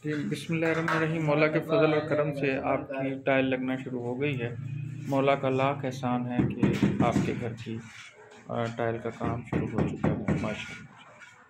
जी, बिस्मिल्लाहिर्रहमानिर्रहीम। मौला के फ़ज़ल और करम से आपकी टाइल लगना शुरू हो गई है। मौला का लाख एहसान है कि आपके घर की टाइल का काम शुरू हो चुका है, माशाअल्लाह।